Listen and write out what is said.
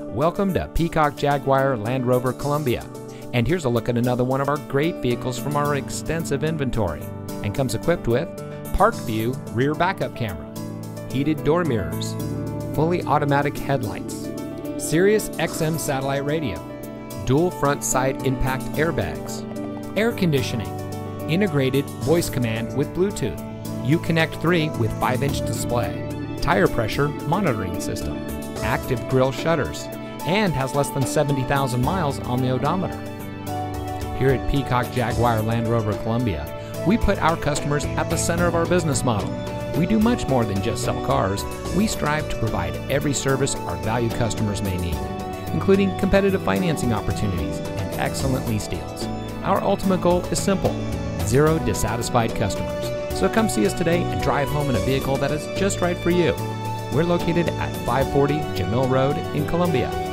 Welcome to Peacock Jaguar Land Rover Columbia. And here's a look at another one of our great vehicles from our extensive inventory. And comes equipped with Park View rear backup camera, heated door mirrors, fully automatic headlights, Sirius XM satellite radio, dual front side impact airbags, air conditioning, integrated voice command with Bluetooth, Uconnect 3 with 5-inch display, tire pressure monitoring system, active grille shutters, and has less than 70,000 miles on the odometer. Here at Peacock Jaguar Land Rover Columbia, we put our customers at the center of our business model. We do much more than just sell cars. We strive to provide every service our valued customers may need, including competitive financing opportunities and excellent lease deals. Our ultimate goal is simple: 0 dissatisfied customers. So come see us today and drive home in a vehicle that is just right for you. We're located at 540 Jamil Road in Columbia.